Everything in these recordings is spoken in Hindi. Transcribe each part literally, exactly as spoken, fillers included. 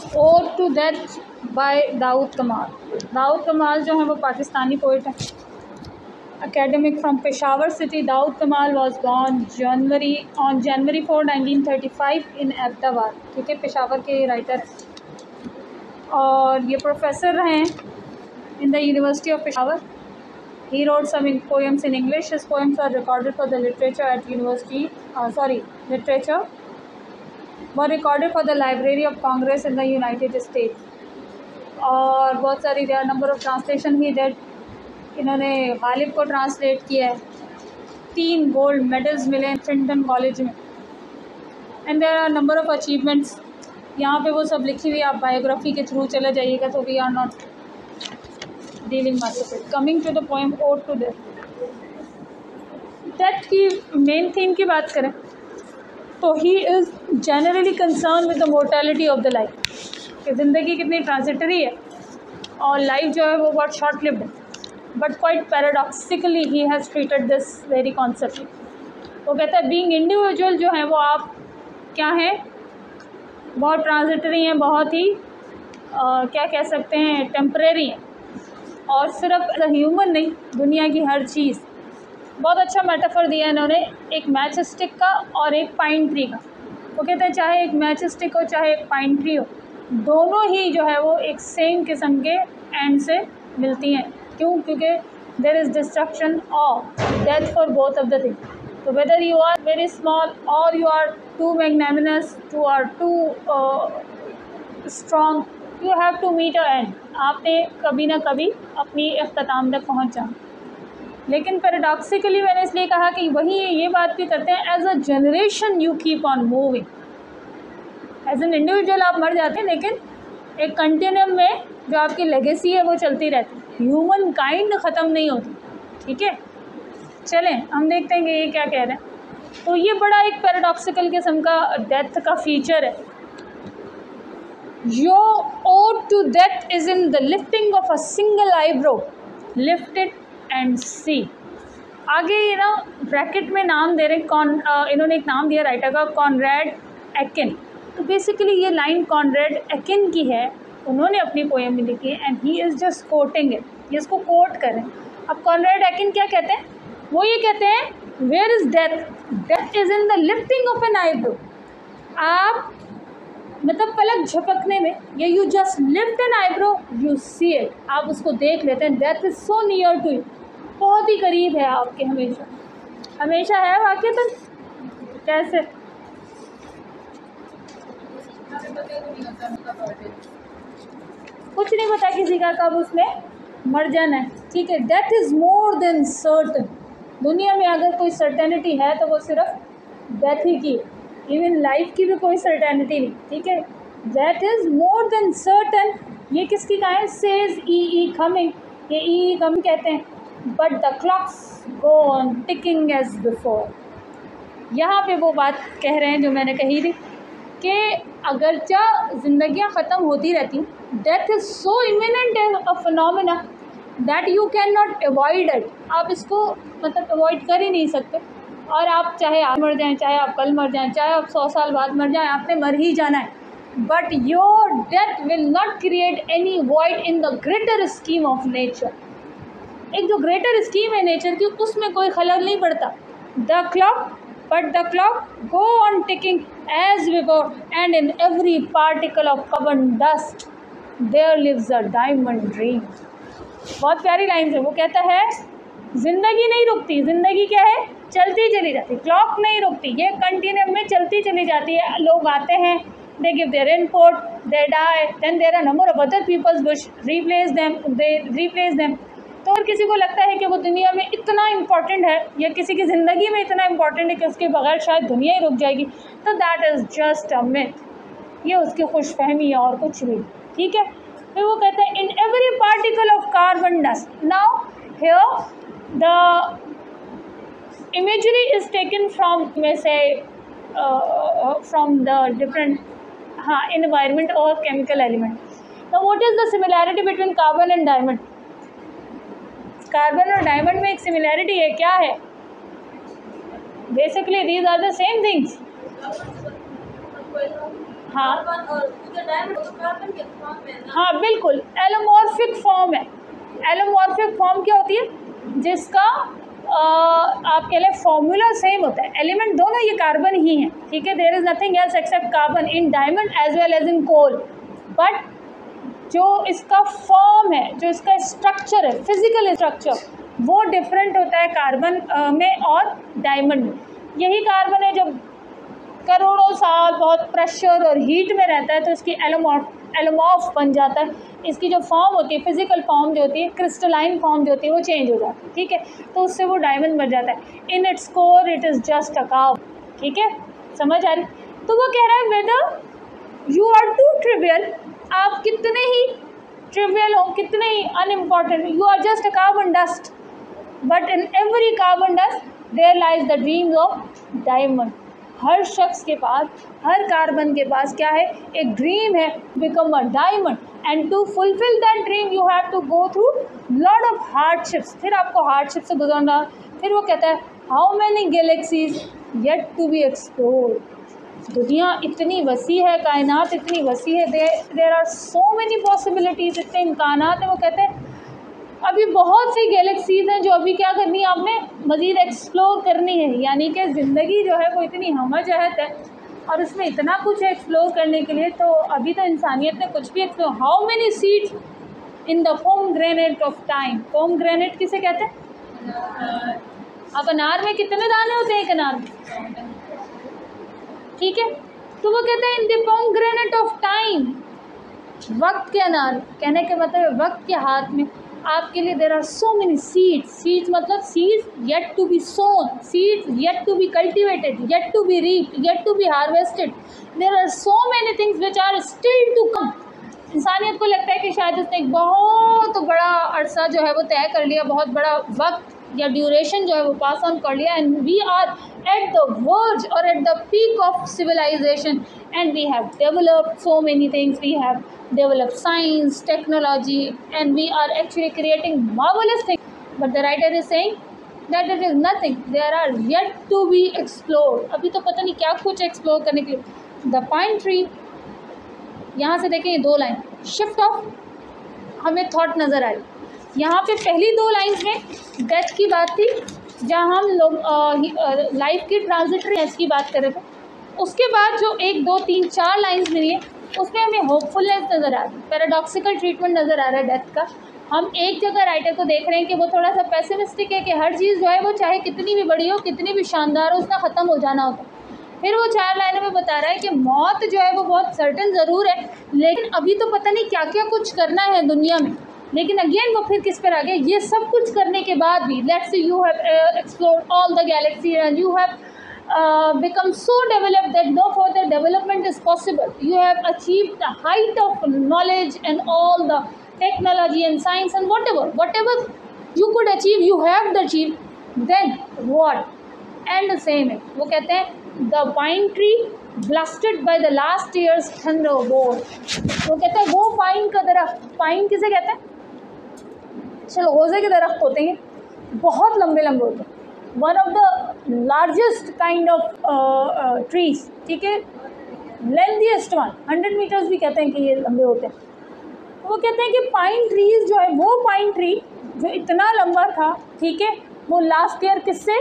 Odd to death by Daud Kamal. Daud Kamal जो है वो पाकिस्तानी पोइट है, academic from Peshawar city. Dawood Kamal was born January on January fourth nineteen thirty-five in Abbottabad, ठीक है, पेशावर के राइटर और ये प्रोफेसर रहे हैं in the University of Peshawar. He wrote some in poems in English. His poems are recorded for the literature at university, uh, sorry, literature were recorded for the Library of Congress in the United States. और बहुत सारी there are number of translation he did. इन्होंने गालिब को ट्रांसलेट किया है, तीन गोल्ड मेडल्स मिले हैं ट्रिंटन कॉलेज में, and there are number of achievements. यहाँ पे वो सब लिखी हुई, आप बायोग्राफी के थ्रू चले जाइएगा तो we are not dealing much of it. Coming to the poem ode to death. Death की मेन थीम की बात करें तो he is generally concern with the mortality of the life, कि ज़िंदगी कितनी ट्रांजिटरी है और लाइफ जो है वो बहुत शॉर्ट लिव्ड है। But quite paradoxically he has treated this very concept. वो कहता है बीइंग इंडिविजुअल जो है वो आप क्या हैं, बहुत ट्रांजिटरी हैं, बहुत ही आ, क्या कह सकते हैं, टेम्परेरी हैं, और सिर्फ ह्यूमन नहीं, दुनिया की हर चीज़। बहुत अच्छा मेटाफर दिया इन्होंने एक मैच स्टिक का और एक पाइन ट्री का। वो कहते हैं चाहे एक मैच स्टिक हो चाहे एक पाइन ट्री हो, दोनों ही जो है वो एक सेम किस्म के एंड से मिलती हैं। क्यों? क्योंकि देर इज़ डिस्ट्रक्शन और death for both of the thing. तो whether you are very small और you are too magnanimous, to are too strong, you have to meet a end. आपने कभी ना कभी अपनी अख्ताम तक पहुँच जाना। लेकिन पैराडॉक्सिकली मैंने इसलिए कहा कि वही ये बात भी करते हैं, as a generation you keep on moving. As an individual आप मर जाते हैं, लेकिन एक कंटिन्यूम में जो आपकी लेगेसी है वो चलती रहती है। ह्यूमन काइंड ख़त्म नहीं होती, ठीक है। चलें हम देखते हैं कि ये क्या कह रहे हैं। तो ये बड़ा एक पैराडॉक्सिकल किस्म का डेथ का फीचर है। Your ode to death is in the lifting of a single eyebrow, lift it and see. आगे ये ना ब्रैकेट में नाम दे रहे हैं, कॉन इन्होंने एक नाम दिया राइटर का, कॉनरेड एकिन। तो बेसिकली ये लाइन कॉनरेड एकिन की है, उन्होंने अपनी पोएम में लिखी है, and he is just quoting it, ये इसको कोट करें। अब कॉनरेड एकिन क्या कहते हैं? वो ये कहते हैं where is death, death is in the lifting of an eyebrow. आप मतलब पलक झपकने में, या you just lift an eyebrow, you see it, आप उसको देख लेते हैं। Death is so near to you, बहुत ही करीब है आपके, हमेशा हमेशा है वाकई। तो कैसे कुछ नहीं पता किसी का कब उसने मर जाना है, ठीक है। Death is more than certain. दुनिया में अगर कोई सर्टेनिटी है तो वो सिर्फ डेथ ही की, इवन लाइफ की भी कोई सर्टेनिटी नहीं, ठीक है। Death is more than certain. ये किसकी का है? सेज ई ई कमिंग, ये ई ई कमिंग कहते हैं। But the clocks go on ticking as before. यहाँ पे वो बात कह रहे हैं जो मैंने कही थी कि अगरचा ज़िंदगियाँ ख़त्म होती रहती, death is so imminent a phenomena that you can not avoid it. आप इसको मतलब अवॉइड कर ही नहीं सकते। और आप चाहे आज मर जाएं, चाहे आप कल मर जाएं, चाहे आप सौ साल बाद मर जाएं, आपने मर ही जाना है। But your death will not create any void in the greater scheme of nature. एक जो ग्रेटर स्कीम है नेचर की, उसमें कोई खलल नहीं पड़ता। The clock But the clock go on ticking as before, and in every particle of carbon dust there lives a diamond dream. बहुत प्यारी लाइन है। वो कहता है ज़िंदगी नहीं रुकती, ज़िंदगी क्या है? चलती चली जाती। क्लॉक नहीं रुकती, ये कंटिन्यूम में चलती चली जाती है। लोग आते हैं, they give their input, they die, then there are number of other people which replace them, they replace them. तो अगर किसी को लगता है कि वो दुनिया में इतना इम्पॉर्टेंट है, या किसी की ज़िंदगी में इतना इम्पॉर्टेंट है कि उसके बगैर शायद दुनिया ही रुक जाएगी, तो that is just a myth. ये उसकी खुशफहमी है और कुछ भी, ठीक है। फिर वो कहते हैं in every particle of carbon dust. Now here the imagery is taken from, may say, uh, from the different हाँ environment or chemical element. Now what is the similarity between carbon and diamond? Carbon और डायमंड में एक सिमिलैरिटी है, क्या है? Basically these are the same things. हाँ कार्बन के फॉर्म में ना? हाँ बिल्कुल, एलोमॉर्फिक फॉर्म है। एलोमॉर्फिक फॉर्म क्या होती है? जिसका आ, आप कह लें फॉर्मूला सेम होता है, एलिमेंट दोनों ये कार्बन ही हैं, ठीक है। There is nothing else except carbon in diamond as well as in coal, but जो इसका फॉर्म है, जो इसका स्ट्रक्चर है, फिजिकल स्ट्रक्चर, वो डिफरेंट होता है कार्बन में और डायमंड में। यही कार्बन है जब करोड़ों साल बहुत प्रेशर और हीट में रहता है तो इसकी एलोमॉर्फ एलोमॉर्फ बन जाता है। इसकी जो फॉर्म होती है, फिजिकल फॉर्म जो होती है, क्रिस्टलाइन फॉर्म जो होती है, वो चेंज हो जाती है, ठीक है। तो उससे वो डायमंड बन जाता है। In its core it is just a curve, ठीक है, समझ आ रही? तो वो कह रहा है whether you are too trivial, आप कितने ही ट्रिवियल हो, कितने ही unimportant, you are just a carbon dust, but in every carbon dust there lies the dreams of diamond. हर शख्स के पास, हर कार्बन के पास क्या है? एक ड्रीम है, become a diamond, and to fulfil that dream you have to go through lot of hardships. फिर आपको हार्डशिप से गुजरना। फिर वो कहता है how many galaxies yet to be explored. दुनिया इतनी वसी है, कायनात इतनी वसी है, there are so many possibilities, इतने इम्कानात हैं। वो कहते हैं अभी बहुत सी गैलेक्सीज हैं जो अभी क्या करनी है, आपने मज़ीद एक्सप्लोर करनी है। यानी कि ज़िंदगी जो है वो इतनी हमजहत है और उसमें इतना कुछ है एक्सप्लोर करने के लिए, तो अभी तो इंसानियत ने कुछ भी explore. How many seeds in the pomegranate of time. Pomegranate किसे कहते हैं? अब अनार में कितने दाने होते हैं एक अनार में, ठीक है। तो वो कहते हैं in the pomegranate of time, वक्त के अनार, कहने के मतलब वक्त के हाथ में आपके लिए there are so many seeds. Seeds मतलब seeds yet to be sown, seeds yet to be cultivated, yet to be reaped, yet to be harvested. There are so many things which are still to come. इंसानियत को लगता है कि शायद उसने एक बहुत बड़ा अरसा जो है वो तय कर लिया, बहुत बड़ा वक्त या ड्यूरेशन जो है वो पास ऑन कर लिया, and we are at the verge और at the peak of civilization, and we have developed so many things, we have developed science, technology, and we are actually creating marvelous things. But the writer is saying that it is nothing. There are yet to be explored. अभी तो पता नहीं क्या कुछ explore करने के लिए। The pine tree, यहाँ से देखें ये दो लाइन, shift of हमें thought नज़र आई। यहाँ पे पहली दो लाइन्स में डेथ की बात थी, जहाँ हम लोग लाइफ की ट्रांजिटरीनेस की बात कर रहे थे। उसके बाद जो एक दो तीन चार लाइन्स मिली है उसमें हमें होपफुलनेस नज़र आ रही है, पैराडॉक्सिकल ट्रीटमेंट नज़र आ रहा है डेथ का। हम एक जगह राइटर को देख रहे हैं कि वो थोड़ा सा पेसिमिस्टिक है कि हर चीज़ जो है वो चाहे कितनी भी बड़ी हो, कितनी भी शानदार हो, उसका ख़त्म हो जाना होता है। फिर वो चार लाइनों में बता रहा है कि मौत जो है वो बहुत सर्टन ज़रूर है, लेकिन अभी तो पता नहीं क्या क्या कुछ करना है दुनिया में। लेकिन अगेन वो फिर किस पर आ गया, ये सब कुछ करने के बाद भी let's say you have explored all the galaxy and you have Uh, become so developed that no further development is possible. You have achieved the height of knowledge and all the technology and science and whatever, whatever you could achieve, you have achieved. Then what? And the same है, वो कहते हैं the pine tree blasted by the last year's thunderbolt. वो कहते हैं वो पाइन का दरख्त, पाइन किसे कहते हैं? शलगोज़े के दरख्त होते हैं, बहुत लंबे लंबे होते हैं, one of the largest kind of trees, ठीक है, लेंथीएस्ट वन, हंड्रेड मीटर्स भी कहते हैं कि ये लंबे होते हैं। तो वो कहते हैं कि पाइन ट्रीज जो है, वो पाइन ट्री जो इतना लंबा था, ठीक है, वो लास्ट ईयर किससे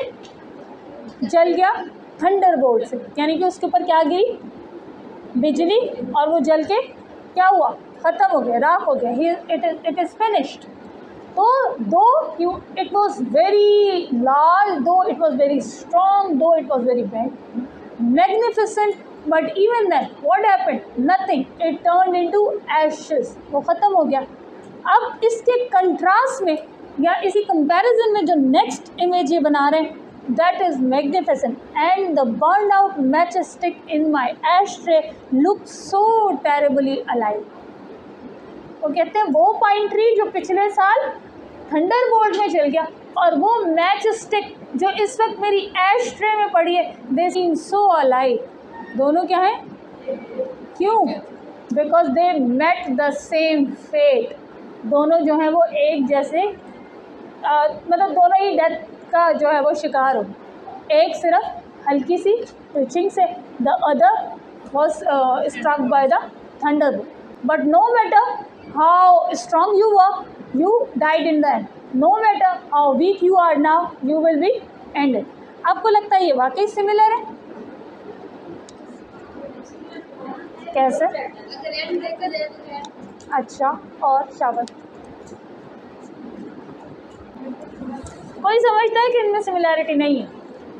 जल गया? थंडरबोल्ट से। यानी कि उसके ऊपर क्या गिरी? बिजली, और वो जल के क्या हुआ? ख़त्म हो गया, राख हो गया, it is it is finished. तो though it was very large, though it was very strong, though it was very magnificent, but even then what happened? Nothing, it turn into ashes, वो ख़त्म हो गया। अब इसके कंट्रास्ट में या इसी कंपैरिजन में जो नेक्स्ट इमेज ये बना रहे हैं, that is magnificent, and the burn out matchstick in my ashtray look so terribly alive. वो कहते हैं वो पाइन ट्री जो पिछले साल थंडरबोल्ट में चल गया, और वो मैच स्टिक जो इस वक्त मेरी एश ट्रे में पड़ी है, दे सीम सो अलाइव। दोनों क्या है? क्यों? Because they met the same fate. दोनों जो हैं वो एक जैसे, आ, मतलब दोनों ही डेथ का जो है वो शिकार हो। एक सिर्फ हल्की सी पिचिंग से, the other was struck by the thunderbolt. But no matter how strong you were, you died in the end. No matter how weak you are now, you will be ended. आपको लगता है ये वाकई सिमिलर है? कैसे? अच्छा, और शाबाश. कोई समझता है कि इनमें सिमिलैरिटी नहीं है?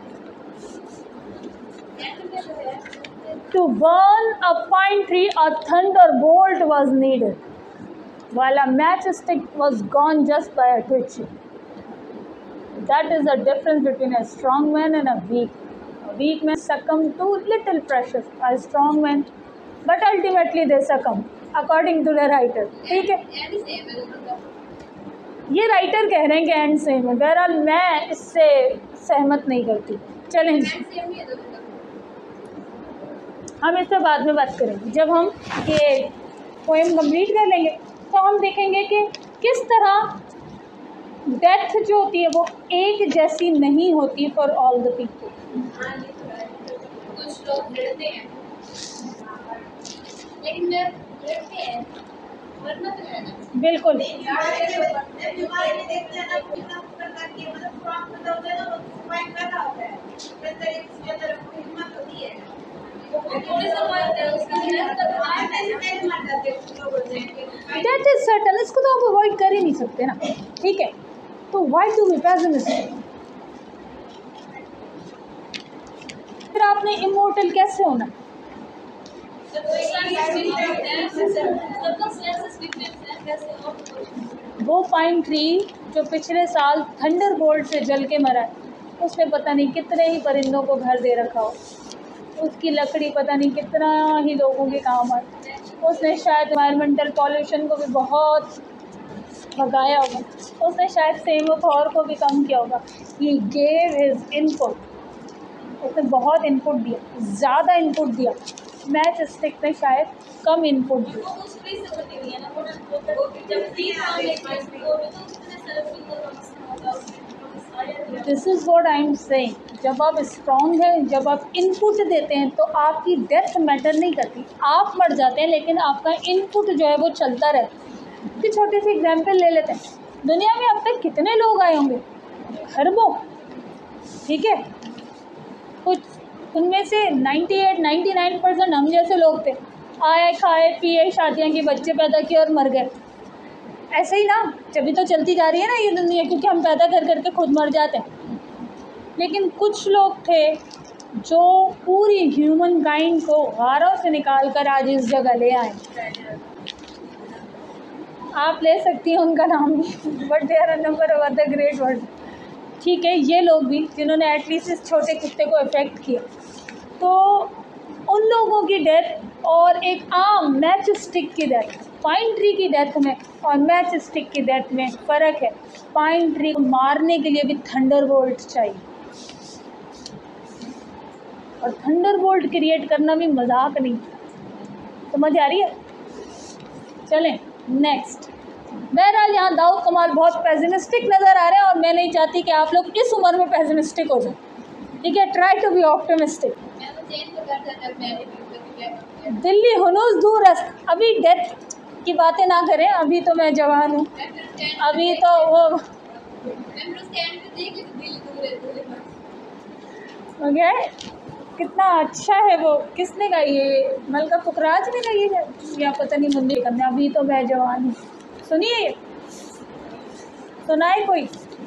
To burn a pine tree, a thunderbolt was needed, while a matchstick was gone just by a twitch. That is the difference between a strong man and a weak. A weak man succumb to little pressure. A strong man, but ultimately they succumb, according to the writer. ठीक है? ये राइटर कह रहे हैं कि एंड सेम है. बहरहाल मैं इससे सहमत नहीं करती. चलें, हम इस पर बाद में बात करेंगे. जब हम ये पोएम कंप्लीट कर लेंगे तो हम देखेंगे कि किस तरह डेथ जो होती है वो एक जैसी नहीं होती फॉर ऑल द पीपल. कुछ लोग लड़ते हैं लेकिन लड़ते हैं वरना तो है ना. बिल्कुल. That is certain. इसको तो आप अवॉइड कर ही नहीं सकते ना. ठीक है, तो why do we pessimistic? फिर आपने इमोर्टल कैसे होना? वो पाइन ट्री जो पिछले साल थंडरबोल्ट से जल के मरा है, उसने पता नहीं कितने ही परिंदों को घर दे रखा हो. उसकी लकड़ी पता नहीं कितना ही लोगों के काम आती. उसने शायद एनवायरमेंटल पॉल्यूशन को भी बहुत भगाया होगा. उसने शायद सेमोफोर को भी कम किया होगा. He gave his input. उसने बहुत इनपुट दिया, ज़्यादा इनपुट दिया. मैच स्टिक ने शायद कम इनपुट दिया. This is what I am saying. जब आप स्ट्रॉन्ग हैं, जब आप इनपुट देते हैं तो आपकी डेथ मैटर नहीं करती. आप मर जाते हैं लेकिन आपका इनपुट जो है वो चलता रहता है. कि छोटी सी एग्जांपल ले लेते हैं. दुनिया में अब तक कितने लोग आए होंगे? खरबों. ठीक है, कुछ उनमें से अट्ठानवे निन्यानवे परसेंट हम जैसे लोग थे. आए, खाए, पिए, शादियाँ की, बच्चे पैदा किए और मर गए. ऐसे ही ना, जब तो चलती जा रही है ना ये दुनिया, क्योंकि हम पैदा कर करके खुद मर जाते हैं. लेकिन कुछ लोग थे जो पूरी ह्यूमन काइंड को गारों से निकाल कर आज इस जगह ले आए. आप ले सकती हैं उनका नाम भी, but they are a number of other great word. ठीक है, ये लोग भी जिन्होंने एटलीस्ट इस छोटे कुत्ते को इफ़ेक्ट किया. तो उन लोगों की डेथ और एक आम मैच स्टिक की डेथ, पाइन ट्री की डेथ में और मैच स्टिक की डेथ में फ़र्क है. पाइन ट्री को मारने के लिए भी थंडरबोल्ट चाहिए, और थंडरबोल्ट क्रिएट करना भी मजाक नहीं. समझ आ रही है? चलें नेक्स्ट. बहरहाल यहाँ दाऊद कमाल बहुत पेसिमिस्टिक नज़र आ रहे हैं और मैं नहीं चाहती कि आप लोग इस उम्र में पेसिमिस्टिक हो जाए. ठीक है, try to be optimistic. Delhi हुनूस दूर रस्त. अभी डेथ की बातें ना करें, अभी तो मैं जवान हूँ. अभी तो वो ओके, कितना अच्छा है वो. किसने गाई है? मलका फुकराज ने गाई है या पता नहीं मुंदी करने. अभी तो मैं जवान हूँ. सुनिए, सुनाए कोई?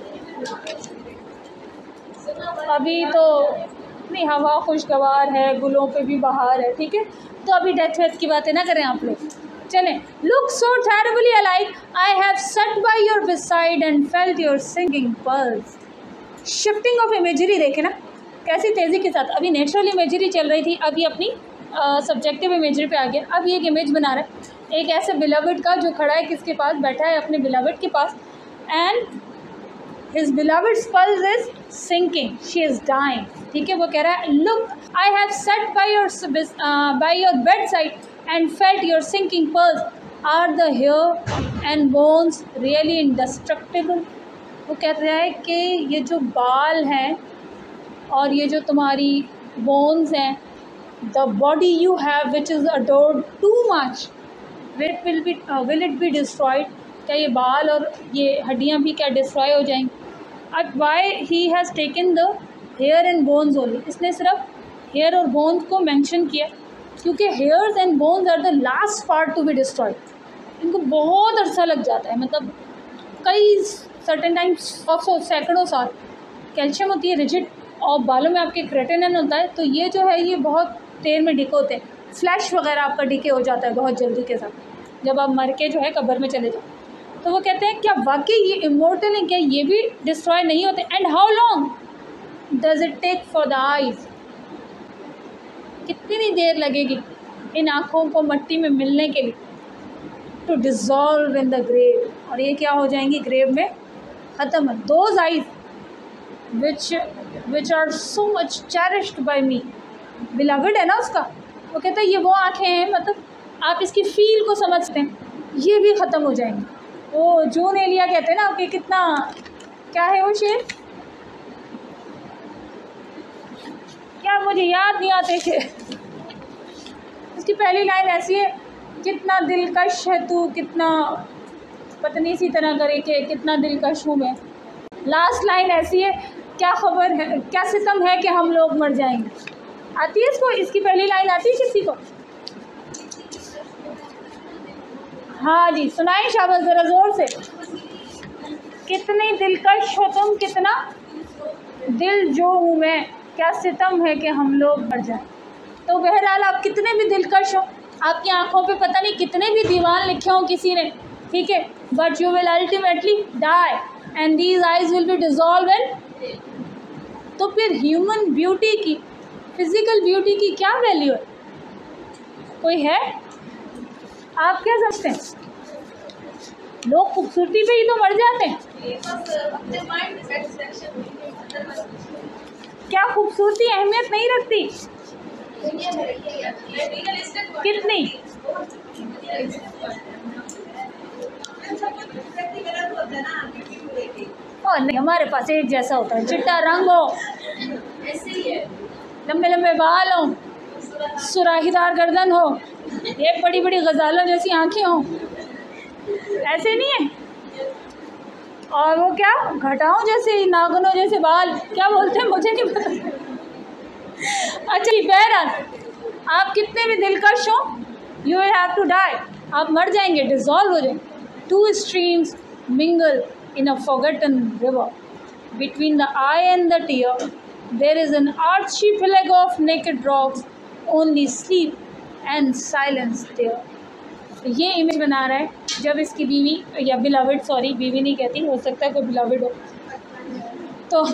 अभी तो नहीं, हवा खुशगवार है, गुलों पे भी बहार है. ठीक है, तो अभी डेथ वेथ की बातें ना करें आप लोग. चलें. Look so terribly alike, I have sat by your beside and felt your singing pulse. Shifting of imagery देखे ना कैसी तेज़ी के साथ. अभी नेचुरल इमेजरी चल रही थी, अभी अपनी सब्जेक्टिव इमेजरी पे आ गया. अब ये एक इमेज बना रहा है एक ऐसे बिलवड का जो खड़ा है, किसके पास बैठा है? अपने बिलवड के पास. And his beloved's pulse is sinking, she is dying. ठीक है, वो कह रहा है look I have sat by your by your bedside and felt your sinking pulse. Are the hair and bones really indestructible. वो कह रहा है कि ये जो बाल हैं और ये जो तुम्हारी बोन्स हैं, the body you have which is adored too much, will will be will it be destroyed, क्या ये बाल और ये हड्डियाँ भी क्या डिस्ट्रॉय हो जाएंगी? अब why he has taken the hair and bones only, इसने सिर्फ हेयर और बोन्स को मेंशन किया क्योंकि hairs and bones are the last part to be destroyed. इनको बहुत अरसा लग जाता है, मतलब कई सर्टेन टाइम्स सौ सैकड़ों साल। कैल्शियम होती है रिजिड और बालों में आपके क्रेटिनिन होता है, तो ये जो है ये बहुत देर में डिके होते हैं। फ्लैश वगैरह आपका डिके हो जाता है बहुत जल्दी के साथ जब आप मर के जो है कब्र में चले जाओ। तो वो कहते हैं क्या वाकई ये इमोर्टल है, क्या ये भी डिस्ट्रॉय नहीं होते? And how long does it take for the eyes, कितनी देर लगेगी इन आँखों को मट्टी में मिलने के लिए? To dissolve in the grave, और ये क्या हो जाएंगी ग्रेव में, ख़त्म। Those eyes which which are so much cherished by me, beloved है ना उसका। वो कहता है ये वो आँखें हैं, मतलब आप इसकी फील को समझते हैं, ये भी ख़त्म हो जाएंगी। वो जून एलिया कहते हैं ना कि कितना, क्या है वो शेर, क्या मुझे याद नहीं आते थे। उसकी पहली लाइन ऐसी है, कितना दिलकश है तू, कितना पता नहीं इसी तरह करे कि कितना दिलकश हूँ मैं। लास्ट लाइन ऐसी है, क्या खबर है, क्या सितम है कि हम लोग मर जाएंगे। आती है इसको, इसकी पहली लाइन आती है किसी को? हाँ जी सुनाएं शाबाश ज़रा ज़ोर से। कितनी दिलकश हो तुम, कितना दिल जो हूँ मैं, क्या सितम है कि हम लोग मर जाएं। तो बहरहाल आप कितने भी दिलकश हो, आपकी आंखों पे पता नहीं कितने भी दीवान लिखे हों किसी ने, ठीक है, but you will ultimately die and these eyes will be dissolve in. तो फिर ह्यूमन ब्यूटी की, फिज़िकल ब्यूटी की क्या वैल्यू है? कोई है? आप क्या समझते हैं? लोग खूबसूरती पे ही तो मर जाते हैं। क्या खूबसूरती अहमियत नहीं रखती? कितनी? और नहीं, हमारे पास एक जैसा होता है, चिट्टा रंग हो, लंबे लंबे बाल हो, सुराहीदार गर्दन हो, एक बड़ी बड़ी गजालों जैसी आंखें हो, ऐसे नहीं है। और वो क्या घटाओं जैसे, नागनों जैसे बाल, क्या बोलते हैं मुझे नहीं पता। अच्छा बहरहाल आप कितने भी दिलकश हो, you will have to die, आप मर जाएंगे, डिज़ोल्व हो जाएंगे। Two streams mingle in a forgotten river, between the eye and the tear there is an archipelago of naked rocks, only sleep and silence there। ये इमेज बना रहा है जब इसकी बीवी या बिलवड, सॉरी बीवी नहीं कहती, हो सकता है कोई बिलवड हो, तो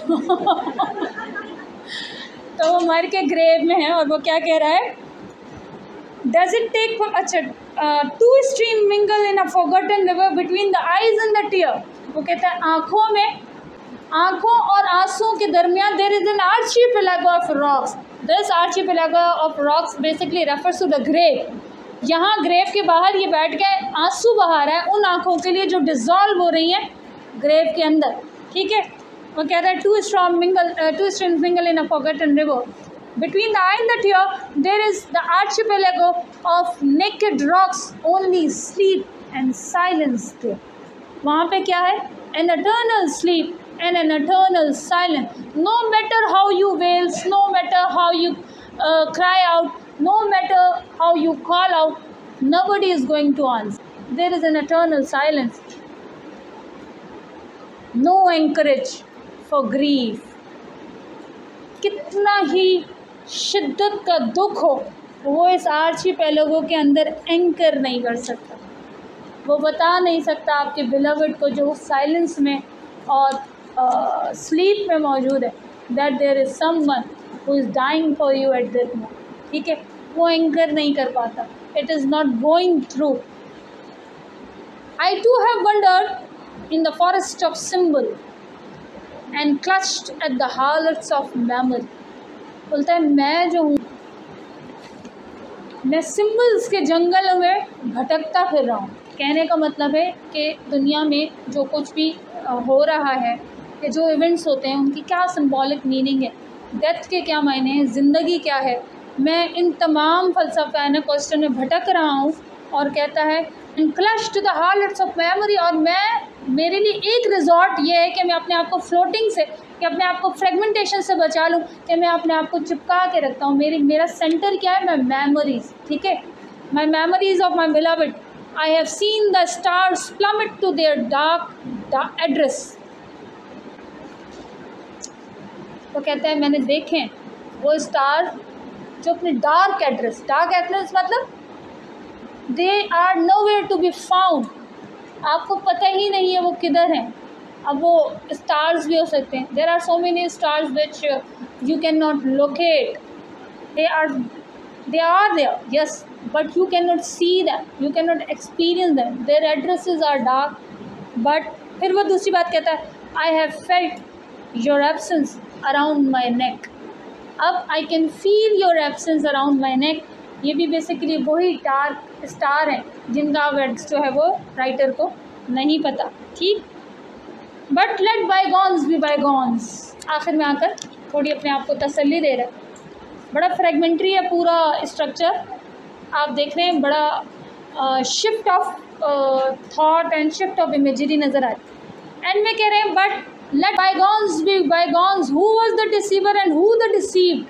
तो वो मर के ग्रेव में है और वो क्या कह रहा है, डज इट टेक फॉर, अच्छा two stream mingle in a forgotten river between the eyes and the tear. वो कहता है आँखों में, आँखों और आंसुओं के दरमियान there is an archipelago of rocks. This archipelago of rocks basically refers to the grave. यहाँ ग्रेव के बाहर ये बैठ के आंसू बहा रहा है उन आँखों के लिए जो डिज़ोल्व हो रही हैं ग्रेव के अंदर, ठीक है। वो कहता है two strong mingle two streams mingle in a forgotten river between the eye and the tear there is the archipelago of naked rocks, only sleep and silence there। वहाँ पे क्या है, an eternal sleep and an eternal silence, no matter how you wail, no matter how you uh, cry out, no matter how you call out, nobody is going to answer, there is an eternal silence, no anchorage for grief। कितना ही शिद्दत का दुख हो, वो इस आर्चीपेलागो के अंदर एंकर नहीं कर सकता, वो बता नहीं सकता आपके बिलवड को जो साइलेंस में और स्लीप में मौजूद है, that there is someone who is dying for you at that moment, ठीक है। वो एंकर नहीं कर पाता, it is not going through. I too have wandered in the forest of symbol and clutched at the hearts of memory. बोलता है मैं जो हूँ, मैं सिम्बल्स के जंगल में भटकता फिर रहा हूँ। कहने का मतलब है कि दुनिया में जो कुछ भी हो रहा है, या जो इवेंट्स होते हैं उनकी क्या सिंबॉलिक मीनिंग है, डेथ के क्या मायने हैं, ज़िंदगी क्या है, मैं इन तमाम फ़लसफ़ाना क्वेश्चन में भटक रहा हूँ और कहता है and clutch to the hearts of memory, और मैं मेरे लिए एक रिजॉर्ट ये है कि मैं अपने आप को फ्लोटिंग से, कि अपने आप को फ्रेगमेंटेशन से बचा लूँ, कि मैं अपने आप को चिपका के रखता हूँ। मेरी मेरा सेंटर क्या है? मैं मेमोरीज, ठीक है, my memories of my beloved. I have seen the stars plummet to their dark address. तो कहते हैं मैंने देखे वो स्टार जो अपने डार्क एड्रेस, डार्क एड्रेस मतलब they are nowhere to be found, आपको पता ही नहीं है वो किधर हैं। अब वो स्टार्स भी हो सकते हैं, there are so many stars which you can not locate, they are they are there yes, but you can not see them, you can not experience them, their addresses are dark. But फिर वो दूसरी बात कहता है I have felt your absence around my neck, अब I can feel your absence around my neck. ये भी बेसिकली वही डार्क स्टार हैं जिनका वर्ड्स जो है वो राइटर को नहीं पता, ठीक। But let bygones be bygones, आखिर में आकर थोड़ी अपने आप को तसल्ली दे रहा है। बड़ा फ्रेगमेंट्री है पूरा स्ट्रक्चर, आप देख रहे हैं, बड़ा shift of thought and shift of imagery नज़र आए। एंड में कह रहे हैं but let bygones be bygones, who was the deceiver and who the deceived?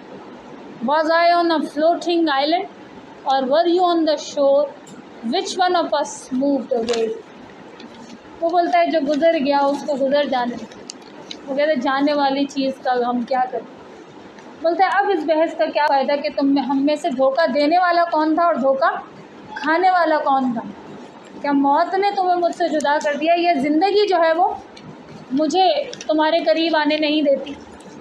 Was I on a floating island or were you on the shore? Which one of us moved away? वो बोलता है जो गुजर गया उसको गुजर जाने, वो कहते जाने वाली चीज़ का हम क्या करें। बोलता है अब इस बहस का क्या फ़ायदा कि तुम में हम में से धोखा देने वाला कौन था और धोखा खाने वाला कौन था? क्या मौत ने तुम्हें मुझसे जुदा कर दिया, या ज़िंदगी जो है वो मुझे तुम्हारे करीब आने नहीं देती?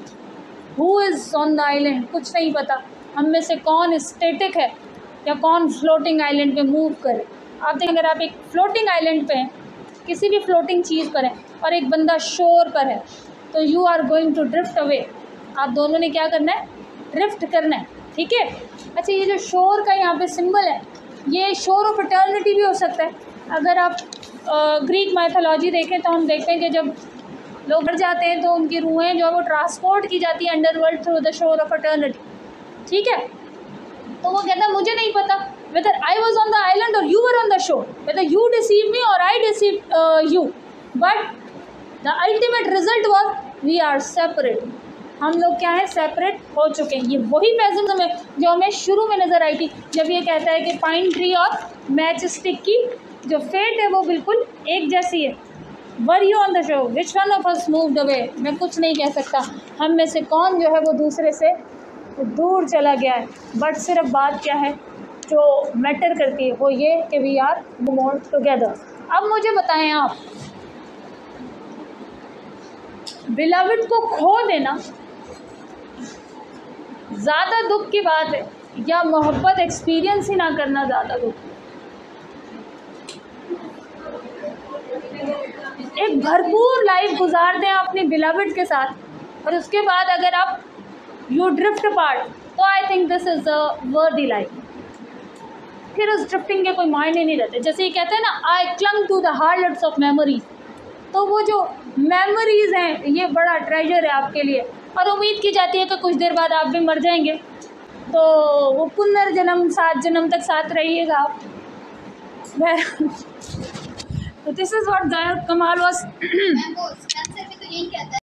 Who is on the island, कुछ नहीं पता हम में से कौन स्टेटिक है या कौन फ्लोटिंग आइलैंड पे मूव करे। आप देखें अगर आप एक फ्लोटिंग आइलैंड पे हैं, किसी भी फ्लोटिंग चीज़ पर हैं, और एक बंदा शोर पर है, तो you are going to drift away, आप दोनों ने क्या करना है? ड्रिफ्ट करना है, ठीक है। अच्छा, ये जो शोर का यहाँ पे सिंबल है, ये शोर ऑफ इटर्निटी भी हो सकता है। अगर आप ग्रीक माइथोलॉजी देखें तो हम देखते हैं कि जब लोग मर जाते हैं तो उनकी रूहें जो है वो ट्रांसपोर्ट की जाती है underworld through the shore of eternity, ठीक है। तो वो कहता है मुझे नहीं पता whether I was on the island or you were on the shore, whether you deceived me or I deceived uh, you, but the ultimate result was we are separate, हम लोग क्या हैं? सेपरेट हो चुके हैं। ये वही पैसेज में जो हमें शुरू में नज़र आई थी जब ये कहता है कि पाइन ट्री और मैच स्टिक की जो फेट है वो बिल्कुल एक जैसी है। Were you on the shore, which one of us moved away, मैं कुछ नहीं कह सकता हम में से कौन जो है वो दूसरे से दूर चला गया है। बट सिर्फ बात क्या है जो मैटर करती है वो ये कि वी आर मोर टुगेदर। अब मुझे बताएं आप, बिलवड को खो देना ज़्यादा दुख की बात है या मोहब्बत एक्सपीरियंस ही ना करना ज़्यादा दुख? एक भरपूर लाइफ गुजार दें अपनी बिलवड के साथ और उसके बाद अगर आप यू ड्रिफ्ट पार्ट, तो I think this is a worthy life. फिर उस ड्रिफ्टिंग के कोई मायने नहीं रहते। जैसे ये कहते हैं ना, I clung to the hearts of memories, तो वो जो मेमोरीज़ हैं ये बड़ा ट्रेजर है आपके लिए, और उम्मीद की जाती है कि कुछ देर बाद आप भी मर जाएंगे, तो वो पुनर्जन्म सात जन्म तक साथ रहिएगा आप। तो दिस इज़ व्हाट ज़ाहिर कमाल वाज। मैं वो आंसर में तो यही कहता है।